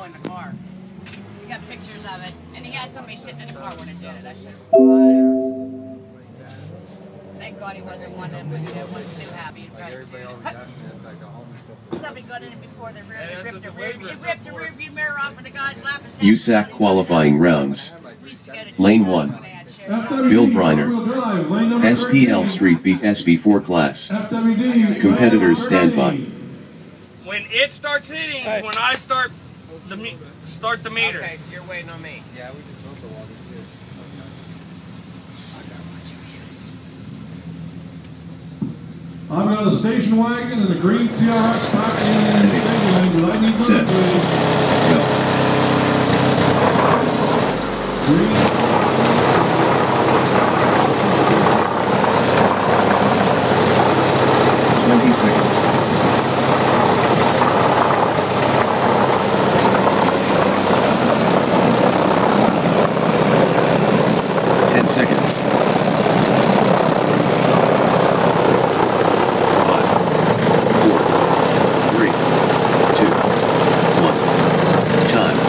in the car. We got pictures of it, and he had somebody sitting in the car when it did it. I said, "What?" Thank God he wasn't one of them, but he was so happy and probably sued us. Somebody got in it before they ripped the rearview mirror off, and the guy's lap is USAC qualifying rounds. Lane 1. Bill Briner. SPL Street beat SB4 class. Competitors stand by. When it starts hitting is when I start the meter. Okay, so you're waiting on me. Yeah, we just built the water too. I've got a station wagon and a green CRX back in the stadium, but I need Set. Go. Green. 20 seconds. 10 seconds. 5, 4, 3, 2, 1. Time.